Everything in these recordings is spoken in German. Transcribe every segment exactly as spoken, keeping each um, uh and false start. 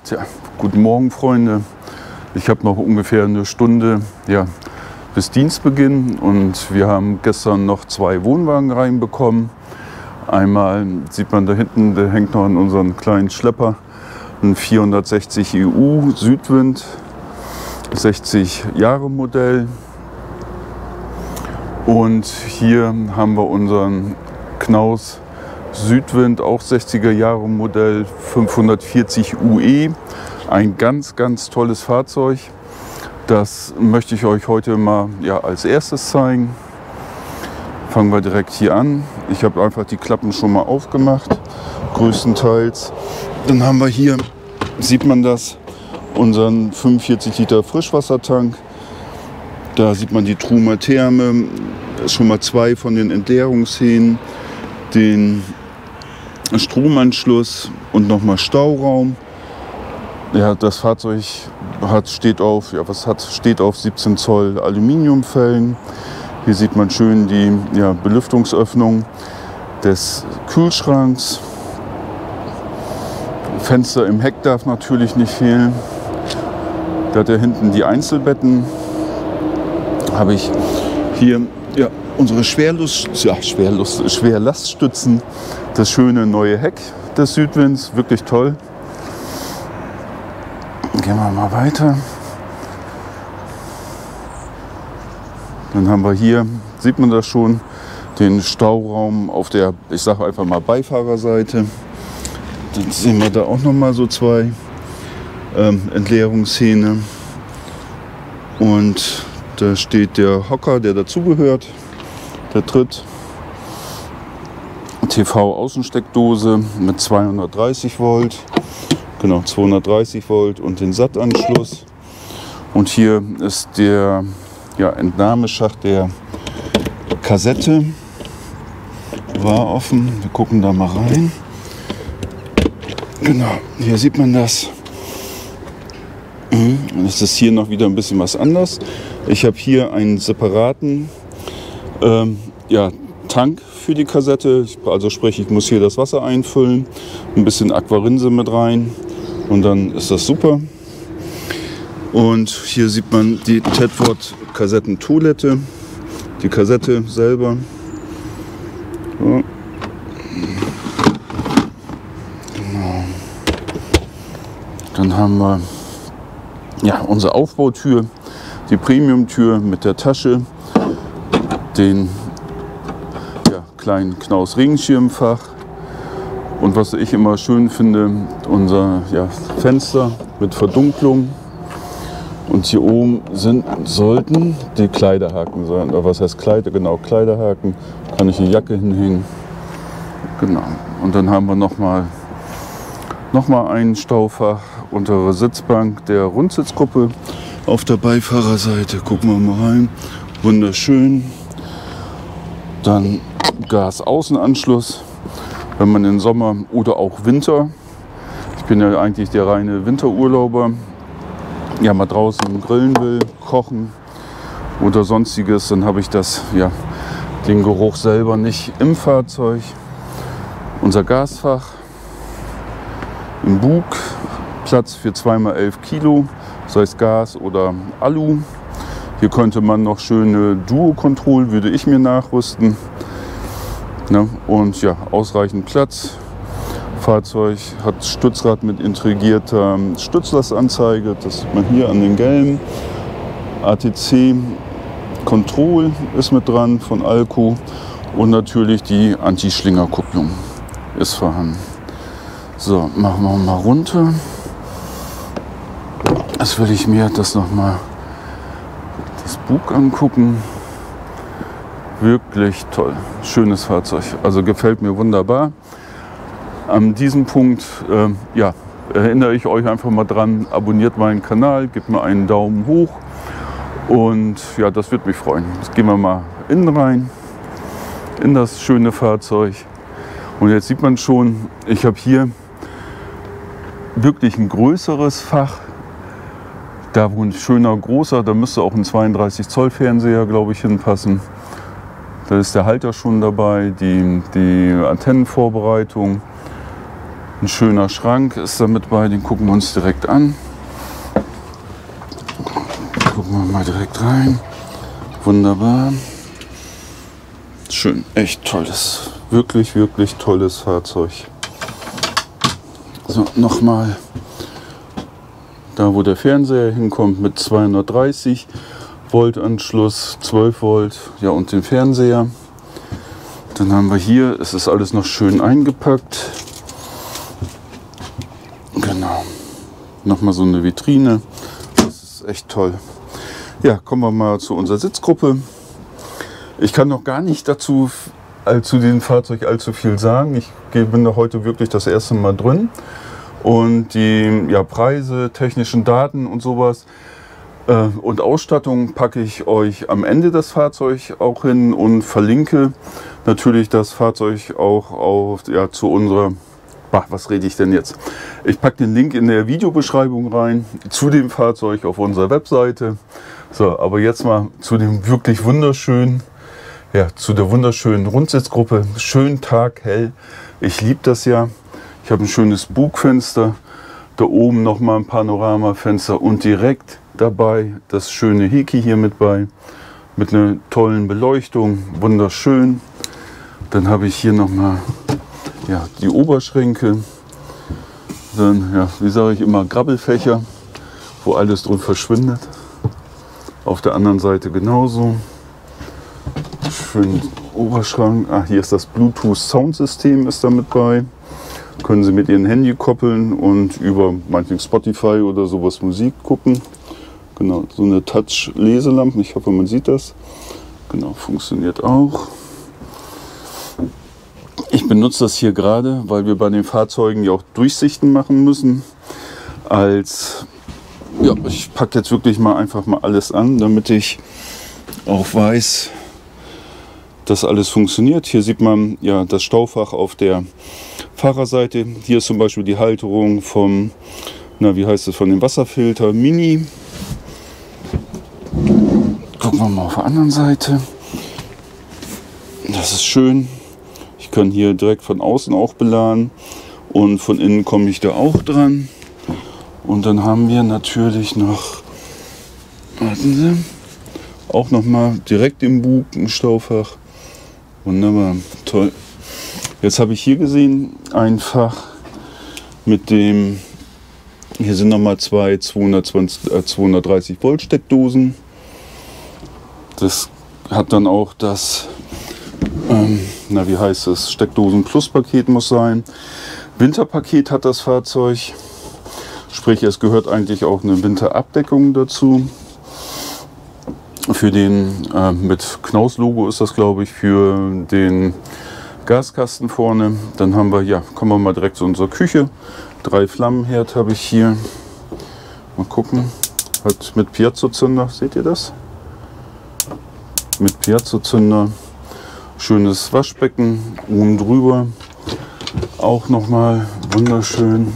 Tja, guten Morgen, Freunde. Ich habe noch ungefähr eine Stunde ja, bis Dienstbeginn und wir haben gestern noch zwei Wohnwagen reinbekommen. Einmal sieht man da hinten, der hängt noch an unseren kleinen Schlepper, ein vierhundertsechzig E U Südwind, sechzig Jahre Modell. Und hier haben wir unseren Knaus Südwind, auch sechziger Jahre Modell, fünfhundertvierzig U E. Ein ganz, ganz tolles Fahrzeug. Das möchte ich euch heute mal ja, als erstes zeigen. Fangen wir direkt hier an. Ich habe einfach die Klappen schon mal aufgemacht, größtenteils. Dann haben wir hier, sieht man das, unseren fünfundvierzig Liter Frischwassertank. Da sieht man die Trumer Therme, schon mal zwei von den Entleerungshähnen, den Stromanschluss und nochmal Stauraum. Ja, das Fahrzeug hat, steht, auf, ja, was hat, steht auf siebzehn Zoll Aluminiumfelgen. Hier sieht man schön die ja, Belüftungsöffnung des Kühlschranks. Fenster im Heck darf natürlich nicht fehlen. Da hat er hinten die Einzelbetten. Habe ich hier ja, unsere Schwerlust, ja, Schwerlust, Schwerlaststützen. Das schöne neue Heck des Südwinds, wirklich toll. Gehen wir mal weiter. Dann haben wir hier, sieht man das schon, den Stauraum auf der, ich sage einfach mal Beifahrerseite. Dann sehen wir da auch noch mal so zwei ähm, Entleerungshähne. Und da steht der Hocker, der dazugehört, der Tritt. T V-Außensteckdose mit zweihundertdreißig Volt. Genau, zweihundertdreißig Volt und den Sattanschluss. Und hier ist der ja, Entnahmeschacht der Kassette. War offen. Wir gucken da mal rein. Genau, hier sieht man das. Und es ist hier noch wieder ein bisschen was anders. Ich habe hier einen separaten ähm, ja, Tank für die Kassette. Also sprich, ich muss hier das Wasser einfüllen, ein bisschen Aquarinse mit rein und dann ist das super. Und hier sieht man die Tedford Kassettentoilette, die Kassette selber. So. Genau. Dann haben wir ja, unsere Aufbautür, die Premium-Tür mit der Tasche, den ja, kleinen Knaus Regenschirmfach und was ich immer schön finde, unser ja, Fenster mit Verdunklung. Und hier oben sind, sollten die Kleiderhaken sein. Oder was heißt Kleider? Genau, Kleiderhaken. Kann ich eine Jacke hinhängen. Genau. Und dann haben wir nochmal noch mal ein Staufach, untere Sitzbank der Rundsitzgruppe auf der Beifahrerseite. Gucken wir mal rein. Wunderschön. Dann Gasaußenanschluss, wenn man im Sommer oder auch Winter. Ich bin ja eigentlich der reine Winterurlauber. Ja, mal draußen grillen will, kochen oder sonstiges, dann habe ich das, ja, den Geruch selber nicht im Fahrzeug. Unser Gasfach im Bug, Platz für zwei mal elf Kilo, sei es Gas oder Alu. Hier könnte man noch schöne Duo-Control, würde ich mir nachrüsten. Ne? Und ja, ausreichend Platz. Fahrzeug hat Stützrad mit integrierter Stützlastanzeige, das sieht man hier an den gelben. A T C Control ist mit dran von Alco und natürlich die Anti-Schlingerkupplung ist vorhanden. So, machen wir mal runter. Jetzt will ich mir das noch mal das Bug angucken. Wirklich toll, schönes Fahrzeug, also gefällt mir wunderbar. An diesem Punkt äh, ja, erinnere ich euch einfach mal dran, abonniert meinen Kanal, gebt mir einen Daumen hoch und ja, das würde mich freuen. Jetzt gehen wir mal innen rein, in das schöne Fahrzeug. Und jetzt sieht man schon, ich habe hier wirklich ein größeres Fach. Da wo ein schöner großer, da müsste auch ein zweiunddreißig Zoll Fernseher, glaube ich, hinpassen. Da ist der Halter schon dabei, die, die Antennenvorbereitung. Ein schöner Schrank ist da mit bei, den gucken wir uns direkt an. Gucken wir mal direkt rein. Wunderbar. Schön, echt tolles, wirklich, wirklich tolles Fahrzeug. So, nochmal da, wo der Fernseher hinkommt mit zweihundertdreißig Volt Anschluss, zwölf Volt, ja, und den Fernseher. Dann haben wir hier, es ist alles noch schön eingepackt. Genau. Nochmal so eine Vitrine. Das ist echt toll. Ja, kommen wir mal zu unserer Sitzgruppe. Ich kann noch gar nicht dazu äh, zu dem Fahrzeug allzu viel sagen. Ich bin da heute wirklich das erste Mal drin. Und die ja, Preise, technischen Daten und sowas äh, und Ausstattung packe ich euch am Ende des Fahrzeugs auch hin und verlinke natürlich das Fahrzeug auch auf, ja, zu unserer... Bah, was rede ich denn jetzt? Ich packe den Link in der Videobeschreibung rein zu dem Fahrzeug auf unserer Webseite. So, aber jetzt mal zu dem wirklich wunderschönen, ja, zu der wunderschönen Rundsitzgruppe. Schön taghell. Ich liebe das ja. Ich habe ein schönes Bugfenster. Da oben nochmal ein Panoramafenster und direkt dabei das schöne Heki hier mit bei. Mit einer tollen Beleuchtung. Wunderschön. Dann habe ich hier nochmal ja, die Oberschränke. Dann, ja, wie sage ich immer, Grabbelfächer, wo alles drin verschwindet. Auf der anderen Seite genauso. Schön Oberschrank. Ah, hier ist das Bluetooth-Soundsystem ist da mit bei. Können Sie mit Ihrem Handy koppeln und über manchen Spotify oder sowas Musik gucken. Genau, so eine Touch-Leselampe. Ich hoffe, man sieht das. Genau, funktioniert auch. Ich benutze das hier gerade, weil wir bei den Fahrzeugen ja auch Durchsichten machen müssen. Als ja, ich packe jetzt wirklich mal einfach mal alles an, damit ich auch weiß, dass alles funktioniert. Hier sieht man ja das Staufach auf der Fahrerseite. Hier ist zum Beispiel die Halterung vom, na wie heißt es, von dem Wasserfilter Mini. Gucken wir mal auf der anderen Seite. Das ist schön. Ich kann hier direkt von außen auch beladen und von innen komme ich da auch dran. Und dann haben wir natürlich noch, warten Sie, auch noch mal direkt im Bug ein Staufach. Wunderbar, toll. Jetzt habe ich hier gesehen ein Fach mit dem, hier sind noch mal zwei zweihundertzwanzig, äh, zweihundertdreißig Volt Steckdosen. Das hat dann auch das, ähm, na wie heißt es, Steckdosen Plus Paket muss sein. Winterpaket hat das Fahrzeug. Sprich, es gehört eigentlich auch eine Winterabdeckung dazu. Für den, äh, mit Knaus-Logo ist das, glaube ich, für den Gaskasten vorne. Dann haben wir, ja, kommen wir mal direkt zu unserer Küche. Drei Flammenherd habe ich hier. Mal gucken. Hat mit Piezo-Zünder, seht ihr das? Mit Piezo-Zünder. Schönes Waschbecken oben drüber. Auch nochmal wunderschön.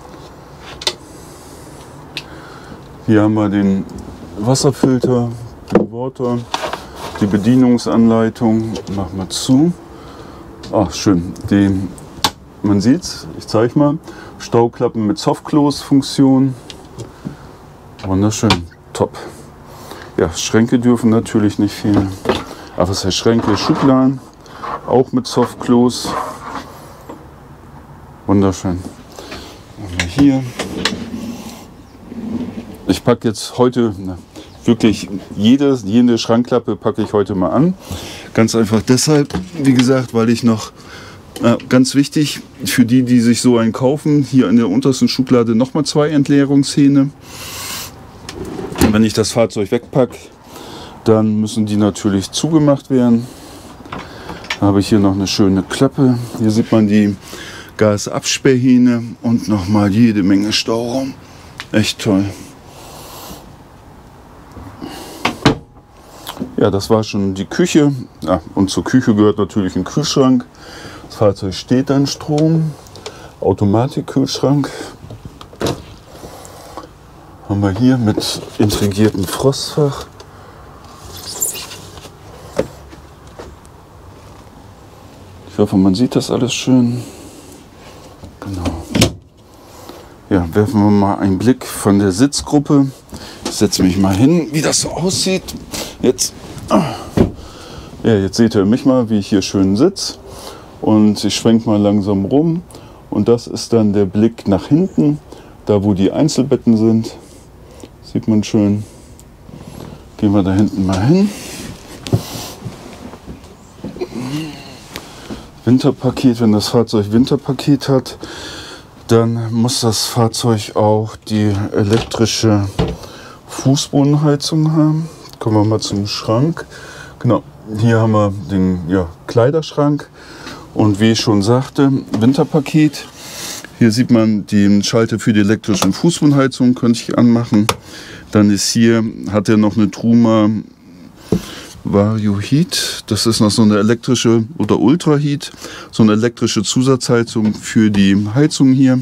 Hier haben wir den Wasserfilter, den Water, die Bedienungsanleitung. Machen wir zu. Ach, schön. Die, man sieht's, ich zeige mal. Stauklappen mit Soft-Close-Funktion. Wunderschön, top. Ja, Schränke dürfen natürlich nicht fehlen. Aber was heißt Schränke? Schubladen, auch mit Soft-Close. Wunderschön. Haben wir hier. Ich packe jetzt heute na, wirklich jede, jede Schrankklappe packe ich heute mal an. Ganz einfach deshalb, wie gesagt, weil ich noch, äh, ganz wichtig, für die, die sich so einen kaufen, hier in der untersten Schublade nochmal zwei Entleerungshähne. Wenn ich das Fahrzeug wegpacke, dann müssen die natürlich zugemacht werden. Da habe ich hier noch eine schöne Klappe. Hier sieht man die Gasabsperrhähne und nochmal jede Menge Stauraum. Echt toll. Ja, das war schon die Küche. Ja, und zur Küche gehört natürlich ein Kühlschrank. Das Fahrzeug steht an Strom. Automatikkühlschrank. Haben wir hier mit integriertem Frostfach. Ich hoffe, man sieht das alles schön. Genau. werfen wir mal einen Blick von der Sitzgruppe. Ich setze mich mal hin, wie das so aussieht. Jetzt, ja, jetzt seht ihr mich mal, wie ich hier schön sitze. Und ich schwenke mal langsam rum. Und das ist dann der Blick nach hinten, da wo die Einzelbetten sind. Sieht man schön. Gehen wir da hinten mal hin. Winterpaket, wenn das Fahrzeug Winterpaket hat, dann muss das Fahrzeug auch die elektrische Fußbodenheizung haben. Kommen wir mal zum Schrank. Genau, hier haben wir den ja, Kleiderschrank. Und wie ich schon sagte, Winterpaket. Hier sieht man den Schalter für die elektrische Fußbodenheizung, könnte ich anmachen. Dann ist hier, hat er noch eine Truma Vario Heat. Das ist noch so eine elektrische oder Ultra Heat, so eine elektrische Zusatzheizung für die Heizung hier.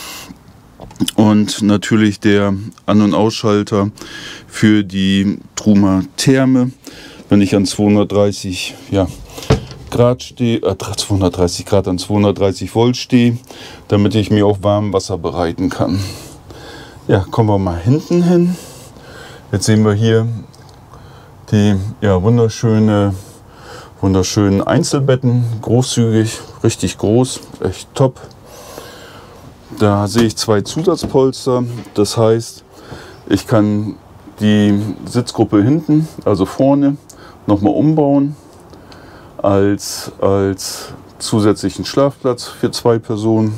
Und natürlich der An- und Ausschalter für die Truma Therme. Wenn ich an zweihundertdreißig ja, Grad stehe, äh, zweihundertdreißig Grad an zweihundertdreißig Volt stehe, damit ich mir auch warm Wasser bereiten kann. Ja, kommen wir mal hinten hin. Jetzt sehen wir hier die ja, wunderschöne, wunderschönen Einzelbetten, großzügig, richtig groß, echt top. Da sehe ich zwei Zusatzpolster, das heißt, ich kann die Sitzgruppe hinten, also vorne, nochmal umbauen als, als zusätzlichen Schlafplatz für zwei Personen.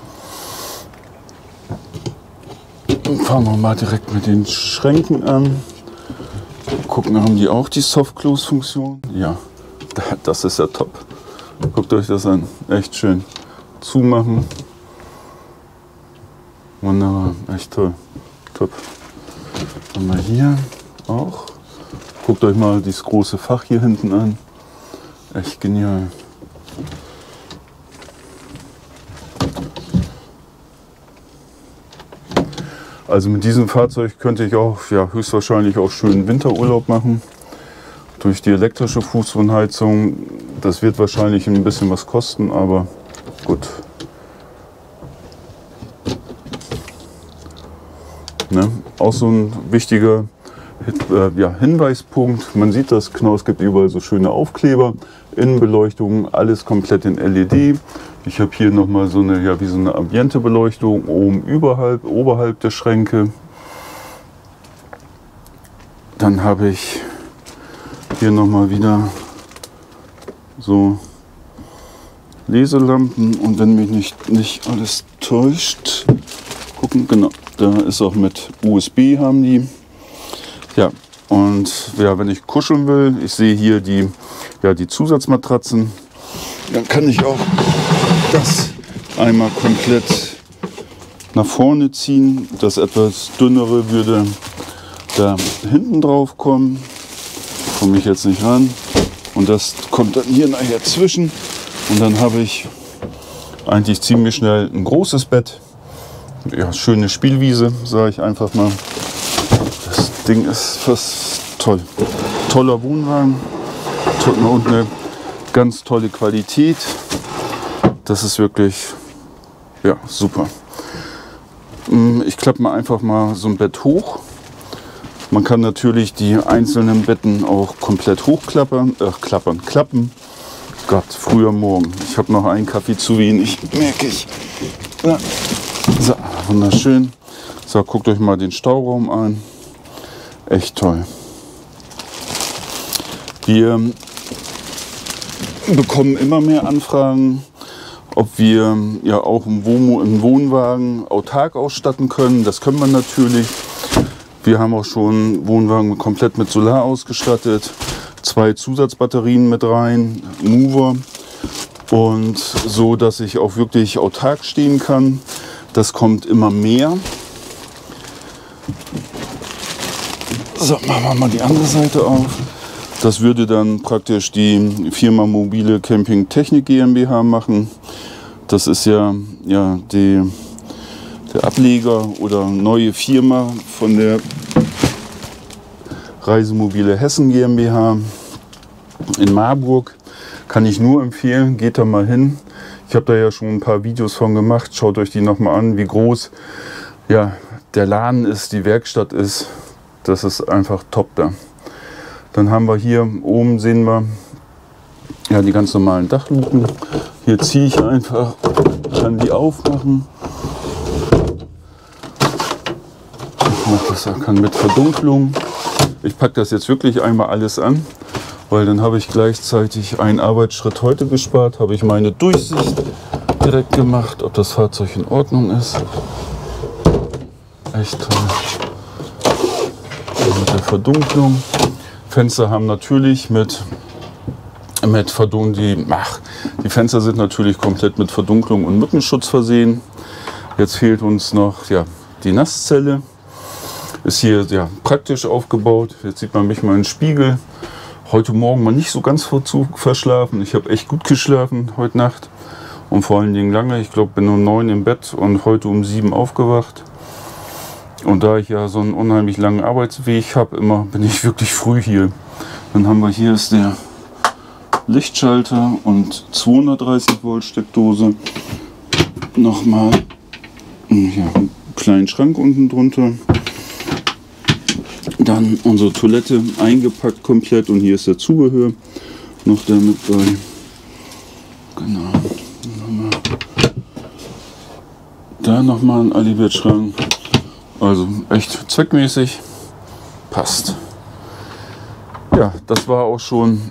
Fangen wir mal direkt mit den Schränken an. Gucken, haben die auch die Soft-Close-Funktion? Ja, das ist ja top. Guckt euch das an, echt schön. Zumachen. Wunderbar, echt toll. Top. Haben wir hier auch. Guckt euch mal dieses große Fach hier hinten an. Echt genial. Also mit diesem Fahrzeug könnte ich auch ja, höchstwahrscheinlich auch schönen Winterurlaub machen. Durch die elektrische Fußbodenheizung. Das wird wahrscheinlich ein bisschen was kosten, aber gut. Ne? Auch so ein wichtiger äh, ja, Hinweispunkt. Man sieht das genau, es gibt überall so schöne Aufkleber. Innenbeleuchtung, alles komplett in L E D. Ich habe hier nochmal so eine, ja, wie so eine Ambiente-Beleuchtung oben überhalb, oberhalb der Schränke. Dann habe ich hier nochmal wieder so Leselampen und wenn mich nicht, nicht alles täuscht, gucken, genau, da ist auch mit U S B haben die. Ja, und ja, wenn ich kuscheln will, ich sehe hier die, ja, die Zusatzmatratzen, dann kann ich auch das einmal komplett nach vorne ziehen. Das etwas dünnere würde da hinten drauf kommen. Komme ich jetzt nicht ran. Und das kommt dann hier nachher zwischen. Und dann habe ich eigentlich ziemlich schnell ein großes Bett. Ja, schöne Spielwiese, sage ich einfach mal. Das Ding ist fast toll. Toller Wohnwagen. Und eine ganz tolle Qualität. Das ist wirklich ja, super. Ich klappe mal einfach mal so ein Bett hoch. Man kann natürlich die einzelnen Betten auch komplett hochklappern, äh, klappern, klappen. Gott, früher Morgen. Ich habe noch einen Kaffee zu wenig, merke ich. Ja. So, wunderschön. So, guckt euch mal den Stauraum an. Echt toll. Wir bekommen immer mehr Anfragen, ob wir ja auch einen Wohnwagen autark ausstatten können. Das können wir natürlich. Wir haben auch schon Wohnwagen komplett mit Solar ausgestattet. Zwei Zusatzbatterien mit rein, Mover. Und so, dass ich auch wirklich autark stehen kann. Das kommt immer mehr. So, machen wir mal die andere Seite auf. Das würde dann praktisch die Firma Mobile Camping Technik GmbH machen. Das ist ja, ja die, der Ableger oder neue Firma von der Reisemobile Hessen GmbH in Marburg. Kann ich nur empfehlen, geht da mal hin. Ich habe da ja schon ein paar Videos von gemacht. Schaut euch die nochmal an, wie groß ja, der Laden ist, die Werkstatt ist, das ist einfach top da. Dann haben wir hier oben, sehen wir, ja, die ganz normalen Dachluken. Hier ziehe ich einfach, kann die aufmachen. Ich mache das, kann mit Verdunklung. Ich packe das jetzt wirklich einmal alles an, weil dann habe ich gleichzeitig einen Arbeitsschritt heute gespart, habe ich meine Durchsicht direkt gemacht, ob das Fahrzeug in Ordnung ist. Echt toll. Und mit der Verdunklung. Fenster haben natürlich mit, mit Verdunklung, die, ach, die Fenster sind natürlich komplett mit Verdunklung und Mückenschutz versehen. Jetzt fehlt uns noch, ja, die Nasszelle. Ist hier, ja, praktisch aufgebaut. Jetzt sieht man mich mal im Spiegel. Heute Morgen mal nicht so ganz vor Zug verschlafen. Ich habe echt gut geschlafen heute Nacht und vor allen Dingen lange. Ich glaube, bin um neun im Bett und heute um sieben aufgewacht. Und da ich ja so einen unheimlich langen Arbeitsweg habe, immer bin ich wirklich früh hier. Dann haben wir hier ist der Lichtschalter und zweihundertdreißig Volt Steckdose. Nochmal ja, einen kleinen Schrank unten drunter. Dann unsere Toilette eingepackt komplett und hier ist der Zubehör noch da mit bei. Genau. Da nochmal ein Alibert-Schrank. Also echt zweckmäßig. Passt. Ja, das war auch schon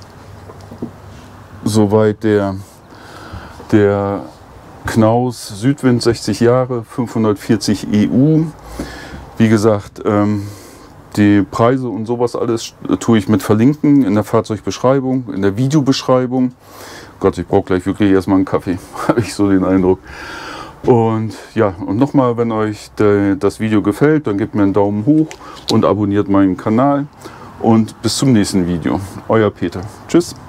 soweit der, der Knaus Südwind sechzig Jahre, fünfhundertvierzig E U. Wie gesagt, ähm, die Preise und sowas alles tue ich mit verlinken in der Fahrzeugbeschreibung, in der Videobeschreibung. Gott, ich brauche gleich wirklich erstmal einen Kaffee, habe ich so den Eindruck. Und ja, und nochmal, wenn euch de, das Video gefällt, dann gebt mir einen Daumen hoch und abonniert meinen Kanal. Und bis zum nächsten Video. Euer Peter. Tschüss.